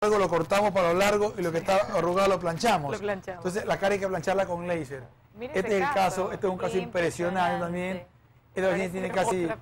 largo lo cortamos para lo largo y lo que está arrugado lo planchamos. Lo planchamos. Entonces la cara hay que plancharla con láser. Mire Este es ese el caso, este es un caso bien impresionante también. Esta paciente tiene Parece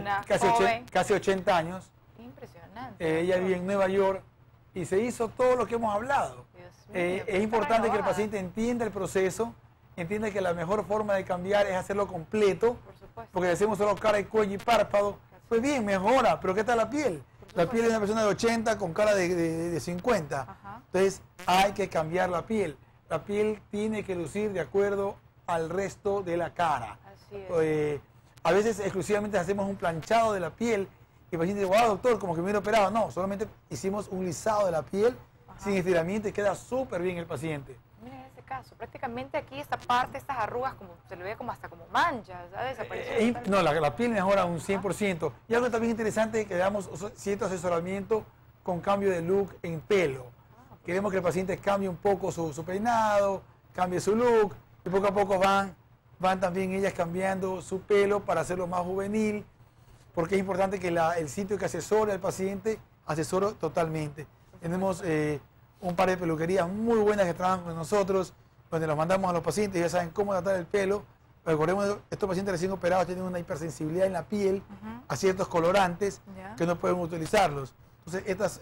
casi 80 años. Impresionante. Ella vive en Nueva York y se hizo todo lo que hemos hablado. Dios mío, Es importante que el paciente entienda el proceso, entienda que la mejor forma de cambiar es hacerlo completo, Por supuesto. porque si hacemos solo cara, cuello y párpado, pues bien, mejora, pero ¿qué tal la piel? La piel de una persona de 80 con cara de 50. Ajá. Entonces hay que cambiar la piel. La piel tiene que lucir de acuerdo al resto de la cara. Así es. A veces exclusivamente hacemos un planchado de la piel y el paciente dice, wow, doctor, como que me hubiera operado. No, solamente hicimos un lisado de la piel sin estiramiento y queda súper bien el paciente. Miren ese caso, prácticamente aquí esta parte, estas arrugas, como se le ve como hasta como manchas, ¿sabes? No, la piel mejora un 100%. Y algo también interesante es que damos cierto asesoramiento con cambio de look en pelo. Queremos que el paciente cambie un poco su peinado, cambie su look, y poco a poco van también ellas cambiando su pelo para hacerlo más juvenil, porque es importante que el sitio que asesore al paciente asesore totalmente. Tenemos un par de peluquerías muy buenas que trabajan con nosotros, donde los mandamos a los pacientes y ya saben cómo tratar el pelo. Recordemos, estos pacientes recién operados tienen una hipersensibilidad en la piel a ciertos colorantes que no pueden utilizarlos. Entonces,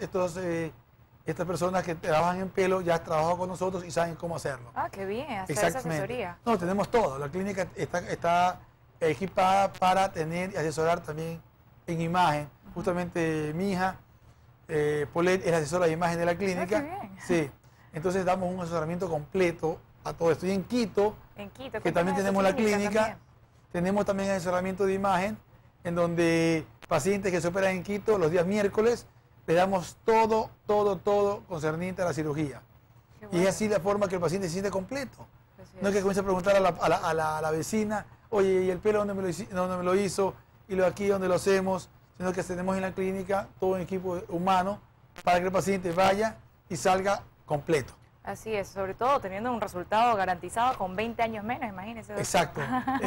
estas personas que trabajan en pelo ya han trabajado con nosotros y saben cómo hacerlo. Ah, qué bien, hacer esa asesoría. No, tenemos todo. La clínica está equipada para tener y asesorar también en imagen. Justamente mi hija, Paulette, es la asesora de imagen de la clínica. Ah, qué bien. Sí. Entonces damos un asesoramiento completo a todo esto. Y en Quito, que también tenemos la clínica, tenemos también asesoramiento de imagen, en donde pacientes que se operan en Quito los días miércoles, le damos todo concerniente a la cirugía. Bueno. Y es así la forma que el paciente se siente completo. No es que comience a preguntar a la vecina, oye, ¿y el pelo dónde me lo hizo? ¿Y lo aquí dónde lo hacemos? Sino que tenemos en la clínica todo un equipo humano para que el paciente vaya y salga completo. Así es, sobre todo teniendo un resultado garantizado con 20 años menos, imagínese. Exacto.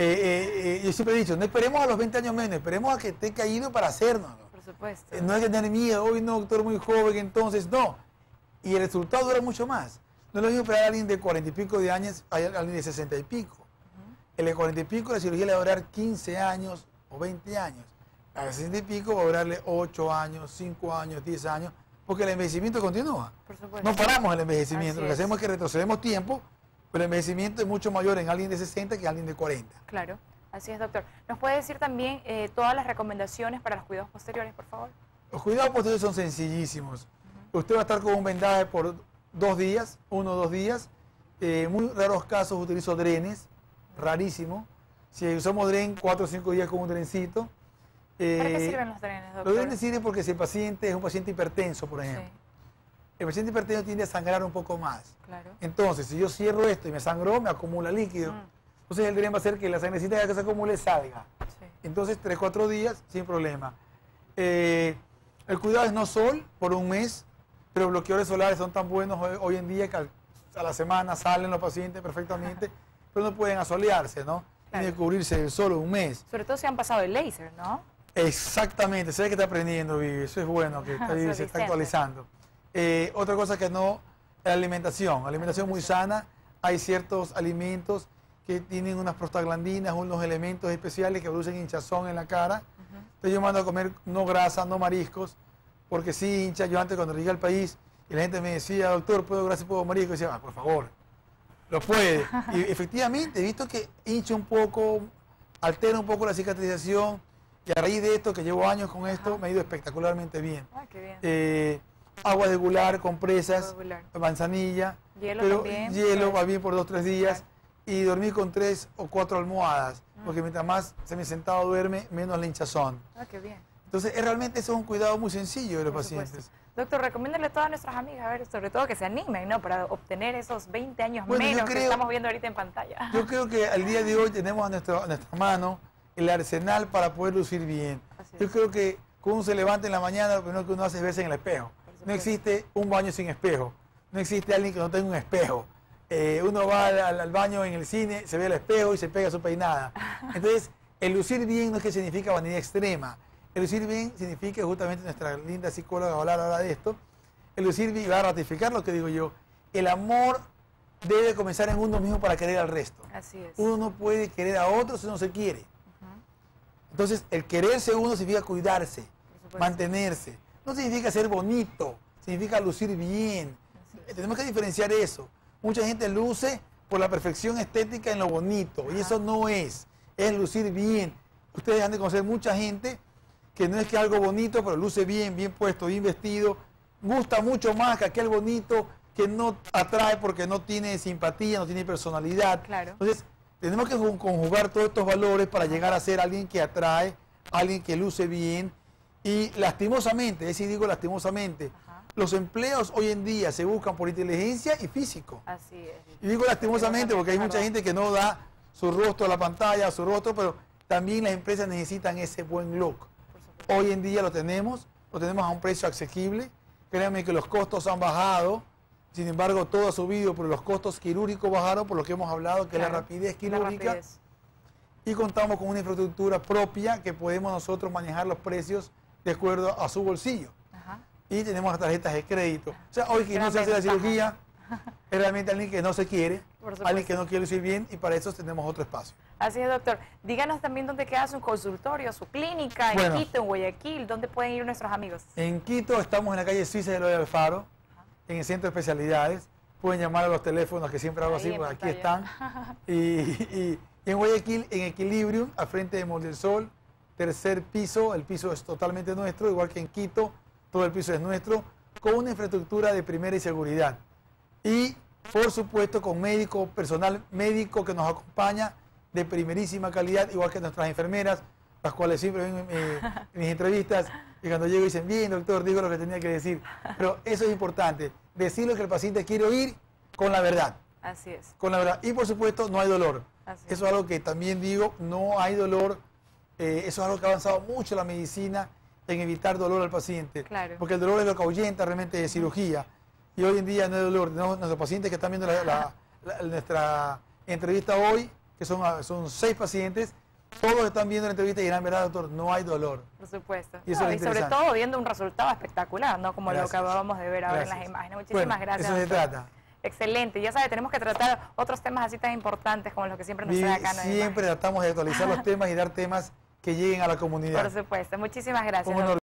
Yo siempre he dicho, no esperemos a los 20 años menos, esperemos a que esté caído para hacernos. Por supuesto. No hay que tener miedo, hoy no, doctor, muy joven, entonces no. Y el resultado dura mucho más. No es lo mismo operar a alguien de 40 y pico de años a alguien de 60 y pico. El de 40 y pico la cirugía le va a durar 15 años o 20 años. A 60 y pico va a durarle 8 años, 5 años, 10 años, porque el envejecimiento continúa. Por supuesto. No paramos el envejecimiento, Así lo que es. hacemos es que retrocedemos tiempo, pero el envejecimiento es mucho mayor en alguien de 60 que en alguien de 40. Claro, así es, doctor. ¿Nos puede decir también todas las recomendaciones para los cuidados posteriores, por favor? Los cuidados posteriores son sencillísimos. Usted va a estar con un vendaje por 2 días, 1 o 2 días. En muy raros casos utilizo drenes, rarísimo. Si usamos dren, 4 o 5 días con un drencito. ¿Para qué sirven los drenes, doctor? Los drenes sirven porque si el paciente es un paciente hipertenso, por ejemplo, el paciente hipertenso tiende a sangrar un poco más. Claro. Entonces, si yo cierro esto y me sangró, me acumula líquido. Entonces el dren va a hacer que la sangrecita que se acumule salga. Sí. Entonces, 3 o 4 días sin problema. El cuidado es no sol por un mes, pero bloqueadores solares son tan buenos hoy en día que a la semana salen los pacientes perfectamente, pero no pueden asolearse, ¿no? Claro. Tienen que cubrirse del sol un mes. Sobre todo si han pasado el láser, ¿no? Exactamente, se ve que está aprendiendo, Vivi. Eso es bueno, que se está actualizando. Otra cosa que no, la alimentación. Alimentación muy sana. Hay ciertos alimentos que tienen unas prostaglandinas, unos elementos especiales que producen hinchazón en la cara. Entonces yo mando a comer no grasa, no mariscos, porque sí hincha. Yo antes cuando llegué al país y la gente me decía, doctor, ¿puedo grasa y puedo marisco? Y decía, por favor, lo puede. Y efectivamente he visto que hincha un poco, altera un poco la cicatrización. Y a raíz de esto, que llevo años con esto, me ha ido espectacularmente bien. Ah, qué bien. Agua regular, compresas, Regular. manzanilla. Hielo pero también. hielo va bien por 2 o 3 días. Claro. Y dormir con 3 o 4 almohadas. Porque mientras más sentado duerme, menos la hinchazón. Ah, qué bien. Entonces, realmente eso es un cuidado muy sencillo de los Por pacientes. supuesto. Doctor, recomiéndale a todas nuestras amigas, a ver, sobre todo que se animen, ¿no? Para obtener esos 20 años menos que estamos viendo ahorita en pantalla. Yo creo que al día de hoy tenemos a nuestra mano el arsenal para poder lucir bien. Yo creo que cuando uno se levanta en la mañana, lo primero que uno hace es verse en el espejo. No existe un baño sin espejo. No existe alguien que no tenga un espejo. Uno va al baño en el cine, se ve el espejo y se pega su peinada. Entonces, el lucir bien no es que significa vanidad extrema. El lucir bien significa, justamente nuestra linda psicóloga va a hablar ahora de esto, el lucir bien, va a ratificar lo que digo yo, el amor debe comenzar en uno mismo para querer al resto. Así es. Uno no puede querer a otros si no se quiere. Entonces, el quererse uno significa cuidarse, mantenerse. No significa ser bonito, significa lucir bien. Tenemos que diferenciar eso. Mucha gente luce por la perfección estética en lo bonito, y eso no es lucir bien. Ustedes han de conocer mucha gente que no es que algo bonito, pero luce bien, bien puesto, bien vestido, gusta mucho más que aquel bonito que no atrae porque no tiene simpatía, no tiene personalidad. Claro. Entonces, tenemos que conjugar todos estos valores para llegar a ser alguien que atrae, alguien que luce bien. Y lastimosamente, es decir, digo lastimosamente, los empleos hoy en día se buscan por inteligencia y físico. Así es. Y digo lastimosamente porque hay mucha gente que no da su rostro a la pantalla, su rostro, pero también las empresas necesitan ese buen look. Hoy en día lo tenemos a un precio asequible. Créanme que los costos han bajado. Sin embargo, todo ha subido, pero los costos quirúrgicos bajaron por lo que hemos hablado, que es la rapidez quirúrgica. Y contamos con una infraestructura propia que podemos nosotros manejar los precios de acuerdo a su bolsillo. Y tenemos las tarjetas de crédito. O sea, hoy que no se hace la cirugía, es realmente alguien que no se quiere, alguien que no quiere lucir bien, y para eso tenemos otro espacio. Así es, doctor. Díganos también dónde queda su consultorio, su clínica, en Quito, en Guayaquil, ¿dónde pueden ir nuestros amigos? En Quito estamos en la calle Suiza de Eloy Alfaro, en el centro de especialidades. Pueden llamar a los teléfonos que siempre hago así, porque aquí están. Y en Guayaquil, en Equilibrium, al frente de Mall del Sol, tercer piso, el piso es totalmente nuestro, igual que en Quito, todo el piso es nuestro, con una infraestructura de primera y seguridad. Y, por supuesto, con personal médico que nos acompaña de primerísima calidad, igual que nuestras enfermeras, las cuales siempre ven en mis entrevistas, y cuando llego dicen, bien, doctor, digo lo que tenía que decir. Pero eso es importante, decir lo que el paciente quiere oír con la verdad. Así es. Con la verdad. Y, por supuesto, no hay dolor. Así eso es algo que también digo, no hay dolor. Eso es algo que ha avanzado mucho la medicina en evitar dolor al paciente. Claro. Porque el dolor es lo que ahuyenta realmente de cirugía. Y hoy en día no hay dolor. Nuestros pacientes que están viendo nuestra entrevista hoy, que son 6 pacientes, todos están viendo la entrevista y dirán, verdad, doctor, no hay dolor. Por supuesto. Y, eso y sobre todo viendo un resultado espectacular, ¿no? Como lo que acabamos de ver ahora en las imágenes. Muchísimas gracias. Eso se trata. Excelente. Ya sabe, tenemos que tratar otros temas así tan importantes como los que siempre nos trae acá. Siempre tratamos de actualizar los temas y dar temas que lleguen a la comunidad. Por supuesto. Muchísimas gracias.